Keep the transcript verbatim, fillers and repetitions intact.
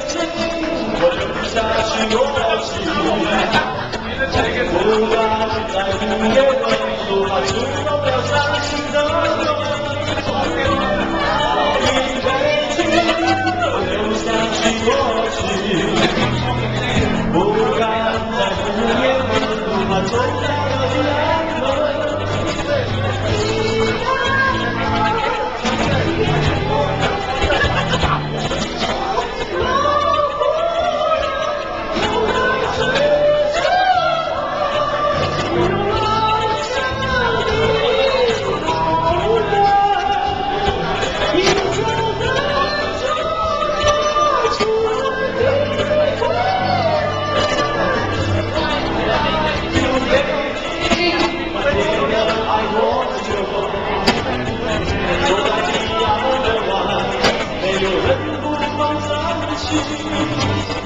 情，我留下许多情。不管在午夜的路，把触动了伤心的魂。一杯情，我留下许多情。不敢在午夜的路，把走到了天门。有人不放zanchi